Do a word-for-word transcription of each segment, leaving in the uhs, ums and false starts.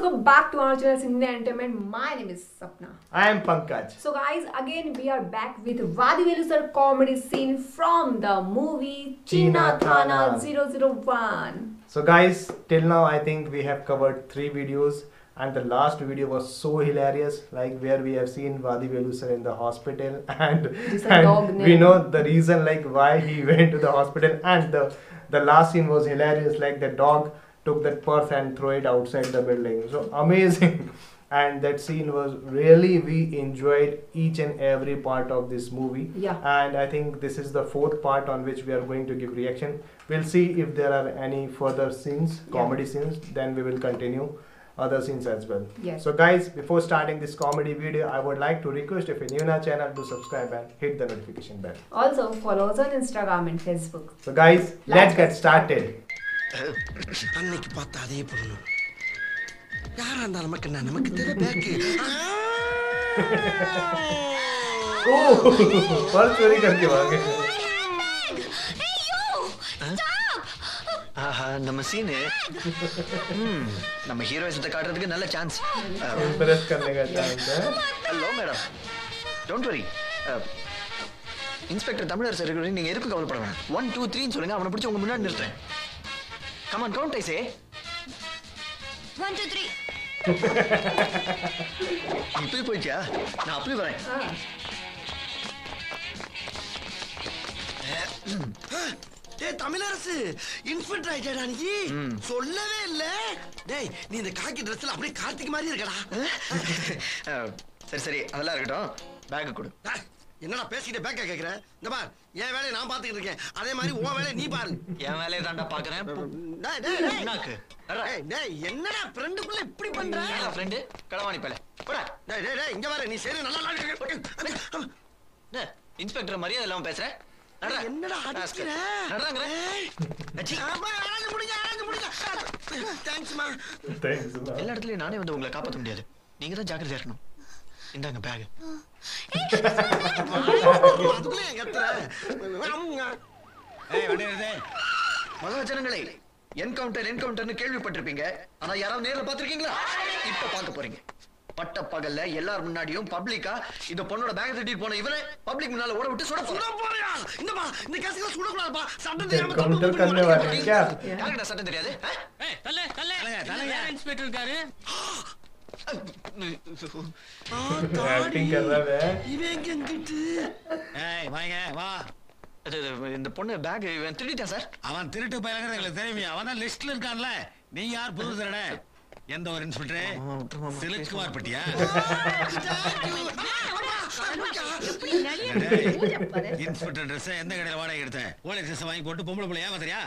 Welcome back to our channel Cinema Entertainment. My name is Sapna. I am Pankaj. So guys, again we are back with Vadi Velu sir comedy scene from the movie Cheena Thana zero zero one. So guys, till now I think we have covered three videos, and the last video was so hilarious, like where we have seen Vadi Velu sir in the hospital, and, and we know the reason like why he went to the hospital, and the the last scene was hilarious, like the dog took that purse and threw it outside the building. So amazing. And that scene was really, we enjoyed each and every part of this movie. Yeah. And I think this is the fourth part on which we are going to give reaction. We'll see if there are any further scenes, yeah. comedy scenes, then we will continue other scenes as well. Yes. So guys, before starting this comedy video, I would like to request if you're new in our channel to subscribe and hit the notification bell. Also follow us on Instagram and Facebook. So guys, let's, let's get started. அன்னைக்கு பார்த்த அதே பொண்ணு யாரா இருந்தா நமக்கு என்ன நமக்கு தெரிய பேக்கு ஓ பல் चोरी करके भागे ஆஹா நம்ம சீன் ம் நம்ம ஹீரோயிசத்தை காட்டுறதுக்கு நல்ல சான்ஸ் इंप्रेस करने का चांस है hello madam don't worry inspector தமிழர் சார் நீங்க எதுக்கு கவலைப்பட வேணாம் one two three ன்னு சொல்லுங்க அவனை பிடிச்சு உங்க முன்னாடி நிறுத்துறேன் Come on, count, I say. One, two, three. அப்படியே போயிடுச்சா நான் அப்படியே வரேன் டேய் தமிழரசு இன்ஸ்பெக்டர் ஆயிட்டடா நீ சொல்லவே இல்ல டேய் நீ இந்த காக்கி Dressல அப்படியே கார்த்திக் மாதிரி இருக்கடா சரி சரி அதெல்லாம் இருக்கட்டும் பேக் கொடு என்னடா பேசிக்கிட்டே பேக்க கேக்குற இந்த பார் என் வேலையை நான் பாத்துக்கிட்டு இருக்கேன் அதே மாதிரி உன் வேலையை நீ பாரு என் வேலையை தான்டா பாக்குறேன் டேய் டேய் என்னக்கு டேய் டேய் என்னடா ஃப்ரெண்டுக்குள்ள இப்படி பண்ற ஏன் ஃப்ரெண்ட் களவாணி பல போடா டேய் டேய் டேய் இங்க வர நீ சரி நல்லா நல்லா டேய் இன்ஸ்பெக்டர் மரியாதை இல்லாம பேசுற என்னடா அடிக்குற நடறாங்கற அச்சி ஆமா ஆளு முடிங்க ஆளு முடிங்க தேங்க்ஸ் மா தேங்க்ஸ் எல்லா இடத்துலயும் நானே வந்து உங்களை காப்பாத்த முடியாது நீங்க தான் ஜாக்கிரதையா இருக்கணும் இந்தாங்க பேக் அதுக்குள்ள கத்துற ஏய் வண்டியதே மகாஜனங்களே என்கவுண்டர் என்கவுண்டர்னு கேள்விப்பட்டிருப்பீங்க ஆனா யாராவது நேர்ல பாத்திருக்கீங்களா இப்ப பார்க்க போறீங்க பட்ட பகல்ல எல்லாரும் முன்னாடியும் பப்ளிக்கா இந்த பொண்ணோட பேக் தட்டிட்டு போன இவனே பப்ளிக் முன்னால ஓட விட்டு சுட சுட போறியா இந்த பா இந்த கேஸ்ல சுட கூடாதுப்பா சட்டம் தெரியாம கவுண்டர் करने वाले हैं क्या யாருக்கு சட்டம் தெரியாது ஏய் தல்லே தல்லே தல்லே இன்ஸ்பெக்டர் இருக்காரு एक्टिंग कर रहा है இவன் எங்கிட்டு ஏய் வாங்க வா இந்த பொண்ணு பேக் இவன் திருடிட்டான் சார் அவன் திருட்டு பயங்கர எங்களுக்கு தெரியுமே அவன் தான் லிஸ்ட்ல இருக்கான்ல நீ யார் புது திருடே எந்த ஒரு இன்ஸ்பெக்டர் சிலிக் குமார் பட்டியா இன்ஸ்பெக்டர் ட்ரெஸ் எந்த கடையில வாடகை எடுத்தேன் போலீஸ் ட்ரெஸ் வாங்கி போட்டு பொம்பளை பிள்ளை ஏமாத்துறியா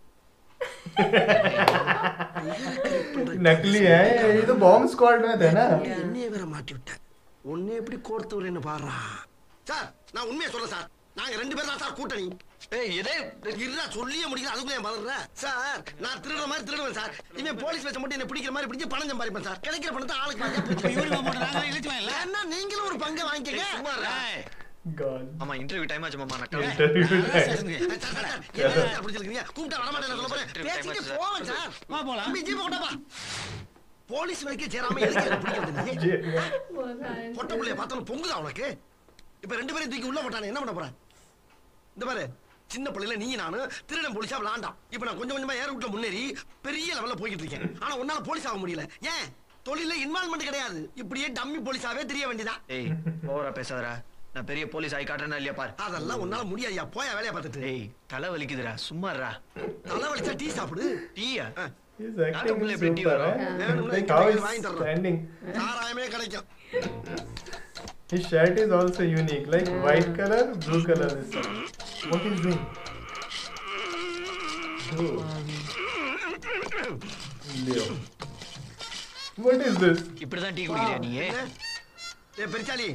नकली है ये तो बॉम्ब स्क्वाड में थे ना என்னைய வேற மாட்டி விட்ட உன்னை எப்படி கோர்த்து வரேன்னு பாறா சார் நான் உண்மையை சொல்றேன் சார் நாங்க ரெண்டு பேரும் தான் சார் கூட்டணி ஏய் இதே இருடா சொல்லியே முடியல அதுக்குள்ள ஏன் பதறற சார் நான் திருடுற மாதிரி திருடுவேன் சார் இவன் போலீஸ் வெச்ச மட்டும் என்ன பிடிக்கிற மாதிரி பிடிச்சு பணம் சம்பாதிப்பேன் சார் கிடைக்கிற பணத்தை ஆளுக்கு பாதியா யூனிஃபார்ம் போட்டு நாங்க இழுச்சுவேன் இல்ல என்ன நீங்களும் ஒரு பங்கை வாங்கிக்கங்க சும்மா God ஆமா இன்டர்வியூ டைம் ஆச்சு மாமா நான் इंटरव्यू அப்படி சொல்றீங்க கூப்பிட்டா வர மாட்டேன்னு சொல்ல போறேன் பேசிட்டு போங்க சார் வா போலாம் அம்பி ஜீப் கொண்டா போலீஸ் வரைக்கும் சேராம எதுக்கு பிடிக்கிறது பொட்ட புள்ளைய பார்த்தாலும் பொங்குதா உனக்கு இப்ப ரெண்டு பேரும் தூக்கி உள்ள போட்டானே என்ன பண்ண போறேன் இந்த பாரு சின்ன பிள்ளைல நீ நானு திருடன் போலீஸா விளாண்டான் இப்ப நான் கொஞ்சம் கொஞ்சமா ஏர் ரூட்ல முன்னேறி பெரிய லெவல்ல போய்கிட்டு இருக்கேன் ஆனா உன்னால போலீஸ் ஆக முடியல ஏன் தொழில இன்வால்வ்மெண்ட் கிடையாது இப்படியே டம்மி போலீஸாவே தெரிய வேண்டியதான் ஏய் ஓவரா பேசாதடா நான் பெரிய போலீஸ் ஆயி காட்டறேனா இல்லையா பாரு அதெல்லாம் உன்னால முடியாதுயா போய் வேலைய பார்த்துட்டு ஏய் தலை வலிக்குதுடா சும்மா இருடா தலை வலிச்சா டீ சாப்பிடு டீயா He's acting super like how is standing சாராயமே கிடைக்கும் his shirt is also unique like white color blue color this one. What is doing oh. Leo what is this இப்படி தான் டீ குடிக்கறியா நீ ஏ பெரிச்சாலி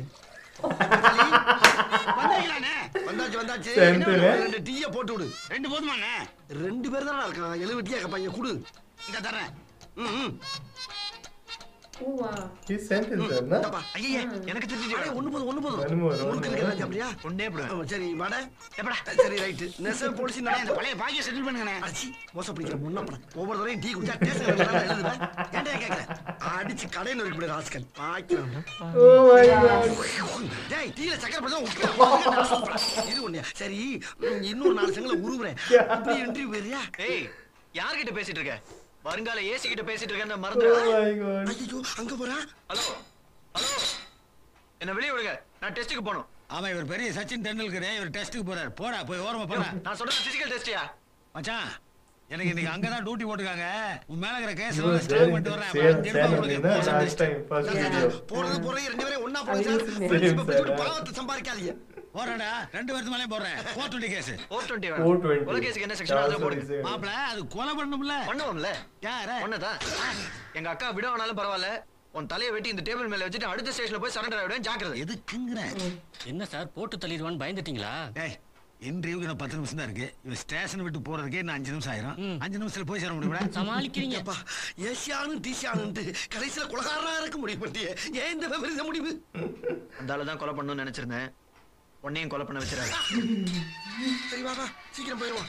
வந்தீங்களானே வந்தாச்சு வந்தாச்சு ரெண்டு டீய போட்டு விடு ரெண்டு போதுமானே ரெண்டு பேர் தான இருக்கான் எழுபது டீ பையன் குடு இங்க தரேன் ம் Oh wow. He's Senthil sir, na? இந்தப்பா, ஐயையே, எனக்கு தெரிஞ்சுச்சு. அடே, ஒண்ணு போதும், ஒண்ணு போதும். One more, one உனக்கு more. இருக்கிற ராஜா, அப்படியா? கொண்டே போடுவேன். ஆ, சரி, வாடா. எப்படா? சரி, ரைட்டு. நெசவு போலீஸ் இந்த நடந்து. பழைய பாக்கிய செட்டில் பண்ணுங்கண்ணே. அடிச்சி, மோசம் பிடிக்கிற முன்னப்பட. ஒவ்வொரு தடவையும் டீ குடிச்சா டேஸ்ட் நல்லா எழுதுற. ஏன்டா கேக்குற? அடிச்சு கடையில இருக்கு இப்படி ராஸ்கல். பாய்க்கிறான். Oh my god. டேய், டீல சக்கரை போட்டா உப்பு. இது ஒண்ணே. சரி, ம், இன்னொரு நாலு செங்கல உருவுறேன். இப்படி இன்டர்வியூ வேறியா? ஏய் யார்கிட்ட பேசிட்டு இருக்க வருங்கால ஏசி கிட்ட பேசிட்டு இருக்கேன்னு Oh மறந்துடா my god. ஐயோ, அங்க போறா. ஹலோ ஹலோ என்ன வெளிய விடுங்க நான் டெஸ்டுக்கு போகணும் அவன் இவர் பெரிய சச்சின் டெண்டுல்கர் இவர் டெஸ்ட்டுக்கு போறாரு. போடா போய் ஓரமா போடா. நான் சொல்றது பிசிக்கல் டெஸ்டியா மச்சான் எனக்கு இன்னைக்கு அங்கதான் டியூட்டி போட்டுருக்காங்க. உன் மேல இருக்கிற case He was strong there in பண்ணிட்டு the வரேன். same அப்புறம் திரும்ப channel, உனக்கு you know, போசம் last டெஸ்ட். time, first சரி, video. சரி, போறது போறது ரெண்டு பேரும் ஒண்ணா போறது அது சார். use friendship sir. பத்தி பாவத்தை சம்பாதிக்காதீங்க. போறேன்டா ரெண்டு பேருக்கு மேலே போடுறேன். Four twenty case four twenty four twenty. கொலை கேஸுக்கு என்ன செக்ஷன் அதுல போடுங்க Sorry, மாப்பிள அது கொலை பண்ணணும்ல. பண்ணுவோம்ல யார ஒன்னதான் எங்க அக்கா விட வேணாலும் பரவாயில்ல உன் தலையை வெட்டி இந்த டேபிள் மேல வச்சுட்டு அடுத்த ஸ்டேஷன்ல போய் சரண்டர் ஆயிடுவேன் ஜாக்கிரதை எதுக்குங்கிற? என்ன சார் போட்டு தள்ளிடுவான்னு பயந்துட்டீங்களா? ஏய் இன்டர்வியூக்கு இன்னும் பத்து நிமிஷம் தான் இருக்கு. இவன் ஸ்டேஷன் விட்டு போறதுக்கே இன்னும் அஞ்சு நிமிஷம் ஆயிரும். ம். அஞ்சு நிமிஷத்துல போய் சேர முடியுமா? சமாளிக்கிறீங்க. அப்பா, ஏசியானும் டிசியானுன்ட்டு கடைசியில குலகாரனா இருக்க முடிவு பண்ணியே. ஏன் இந்த விபரீத முடிவு? அந்த ஆளு தான் கொலை பண்ணணும்னு நினைச்சிருந்தேன் உன்னையும் கொலை பண்ண வச்சிடாரு சரி, வா, வா, சீக்கிரம் போயிருவோம்.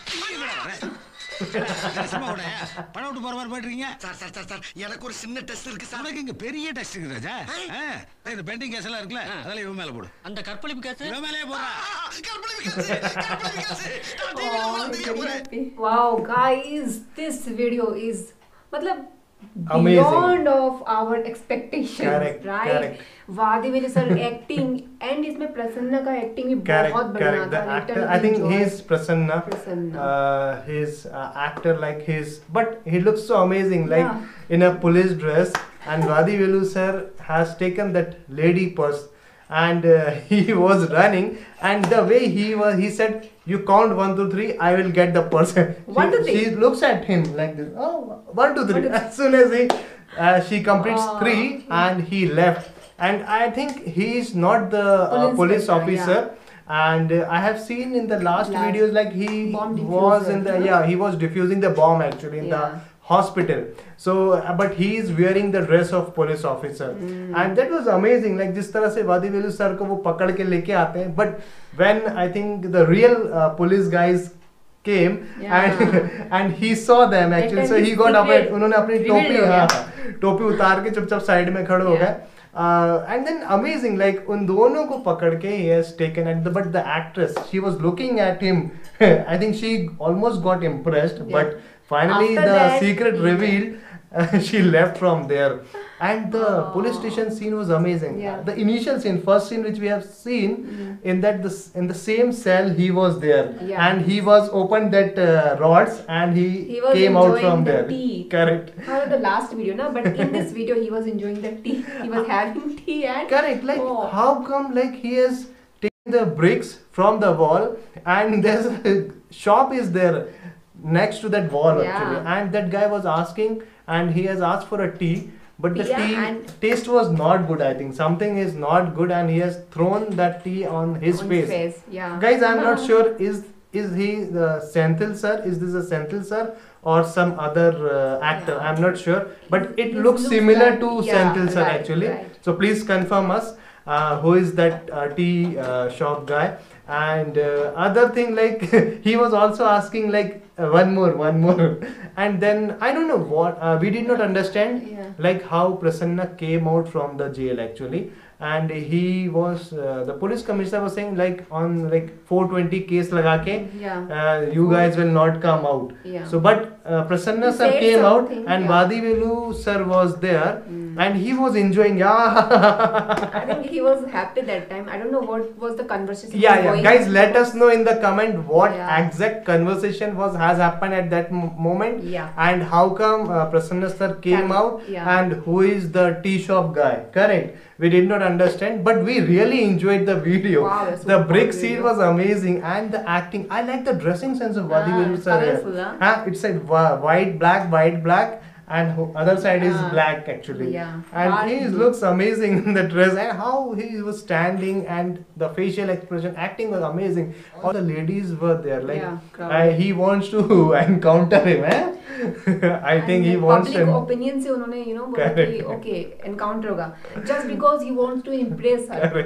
சும்மா கூட பணம் விட்டு போற மாதிரி போயிட்டு இருக்கீங்க. சார், சார், சார், சார், எனக்கு ஒரு சின்ன டெஸ்ட் இருக்கு சார். உனக்கு இங்க பெரிய டெஸ்ட் இருக்கு ராஜா. ஆ, இந்த பெண்டிங் கேஸ் எல்லாம் இருக்குல்ல அதெல்லாம் இவன் மேல போடு. அந்த கற்பழிப்பு கேஸ் இவன் மேலே போடுறா. ஆ, கற்பனை விகாசு, கற்பனை விகாசு. நான் டிவில Oh, வந்து very போறேன். happy. Wow, guys, this video is matlab Amazing. beyond of our expectations, Correct, right? correct. वादी वेलु सर एक्टिंग एंड इसमें प्रसन्ना का एक्टिंग भी Correct, बहुत बढ़िया correct. The था. actor, Literally I think enjoyed. he's Prasanna. Prasanna. Uh, his uh, actor like his, but he looks so amazing, like Yeah. in a police dress. And Vadi Velu sir has taken that lady purse, and uh, he was running, and the way he was, he said, "You count one, two, three. I will get the purse." One, she, two, three. She looks at him like this. Oh, one, two, three. One, two, three. As soon as he, uh, she completes Oh. three, and he left. And I think he is not the uh, Police police inspector, officer. yeah. And uh, I have seen in the last, Last videos like he bomb was diffuser, in the no? yeah he was diffusing the bomb actually in Yeah. the hospital. So uh, but he is wearing the dress of police officer, and that was amazing. Like जिस तरह से वादी Velu sir को वो पकड़ के लेके आते हैं, but when I think the real uh, police guys came Yeah. and and he saw them actually, so he got up. Secret उन्होंने अपनी revealed टोपी हो गया. हाँ टोपी उतार के चुपचाप साइड में खड़े हो Yeah. गए. Uh, and then amazing, like उन दोनों को पकड़ के he has taken at the, but the actress, she was looking at him. I think she almost got impressed, Yeah. but finally After the that, secret he- revealed. Uh, she left from there, and the Oh. police station scene was amazing. Yeah. The initial scene, first scene which we have seen, in that this in the same cell he was there, Yeah. and he was opened that uh, rods, and he, He was came out enjoying from the there. tea. Correct. How the last video, na? But in this video, he was enjoying the tea. He was having tea and Correct. Like Oh. how come like he has taken the bricks from the wall, and there's a shop is there next to that wall Yeah. actually, and that guy was asking, and he has asked for a tea, but the Yeah, tea and- taste was not good. I think something is not good, and he has thrown that tea on his on face. face. Yeah. Guys, I'm not sure is is he the Senthil sir? Is this a Senthil sir or some other uh, actor? Yeah. I'm not sure, but it It looks looks similar like- to yeah, Senthil sir right, actually. right. So please confirm us uh, who is that uh, tea uh, shop guy. And uh, other thing, like he was also asking like uh, one more, one more, and then I don't know what uh, we did not understand, Yeah. like how Prasanna came out from the jail actually, and he was uh, the police commissioner was saying like on like four twenty case laga ke, Yeah. uh, you guys will not come out. Yeah. So but uh, Prasanna He sir said came out, something, and yeah. Vadi Velu sir was there, and he was enjoying. Yeah. I think he was happy that time. I don't know what was the conversation. Yeah, yeah. going Guys, on. let us know in the comment what Yeah. exact conversation was has happened at that m- moment, Yeah. and how come uh, Prasanna sir came Came- out, yeah. and who is the tea shop guy. Correct. We did not understand, but we really enjoyed the video. Wow, it's the super brick video. scene was amazing, and the acting. I like the dressing sense of Vadi Ah, Velu sir. colourful, huh? Ah, it's like whi- white, black, white, black. and ho- other side is Ah, black actually. yeah. And Dark he blue. looks amazing in the dress, and how he was standing and the facial expression, acting was amazing. All the ladies were there, like Yeah, crowd. uh, he wants to encounter him. Eh? I think he wants public to. opinion से उन्होंने you know बोला Correct. कि okay encounter होगा just because he wants to impress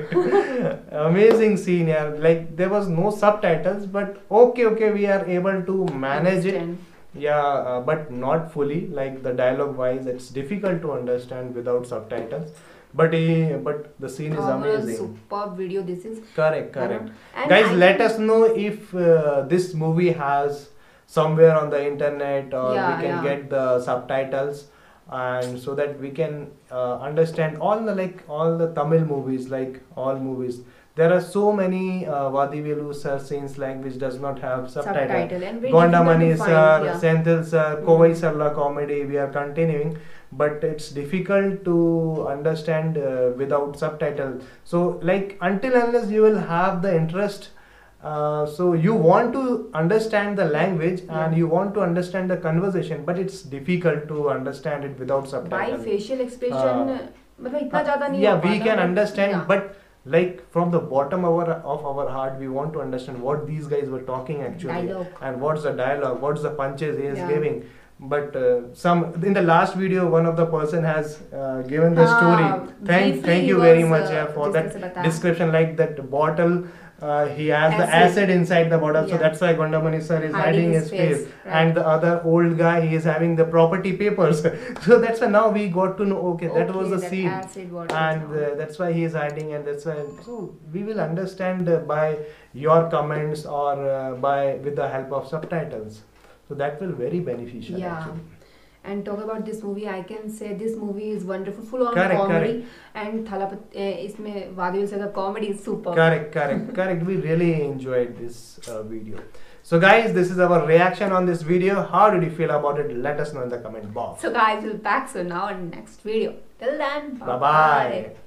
her. Amazing scene, yeah. Like there was no subtitles, but okay, okay, we are able to manage it. Understand. Yeah, uh, but not fully. Like the dialogue wise, it's difficult to understand without subtitles. But he, but the scene is Overall, amazing. superb video this is. Correct, correct. And Guys, I let think- us know if uh, this movie has somewhere on the internet, or Yeah, we can yeah. get the subtitles, and so that we can uh, understand all the like all the Tamil movies, like all movies. There are so many uh, Vadivelu sir scenes like which does not have subtitle. Subtitle and very Gondamani difficult to sir, find, yeah. Senthil sir, Kovai Sarla comedy. We are continuing, but it's difficult to understand uh, without subtitle. So like until unless you will have the interest. Uh, so you want to understand the language Yeah. and you want to understand the conversation, but it's difficult to understand it without By subtitle. facial expression Uh, मतलब इतना ज़्यादा नहीं yeah, हो we पाता, can but- understand, yeah. but like from the bottom of our, of our heart, we want to understand what these guys were talking actually, Dialogue. and what's the dialogue, what's the punches he is Yeah. giving. But uh, some in the last video, one of the person has uh, given the Ah, story. Thank, briefly thank he you very was, much uh, yeah, for जिस तरह से that बताया. description. Like that bottle, uh, he has the Acid. acid inside the bottle, so Yeah. that's why Gondamani sir is Hiding hiding his his face, face, right. and the other old guy, he is having the property papers. So that's why now we got to know. Okay, that was Okay, the that scene, acid water and now. uh, that's why he is hiding, and that's why. So we will understand uh, by your comments or uh, by with the help of subtitles. So that will very beneficial. Yeah. Actually. And talk about this movie, I can say this movie is wonderful, full on Correct, comedy, and Thalapathy uh, इसमें वादिल sir का comedy is super. Correct, correct, correct. We really enjoyed this uh, video. So guys, this is our reaction on this video. How did you feel about it? Let us know in the comment box. So guys, we'll back so now in next video. Till then, Bye bye.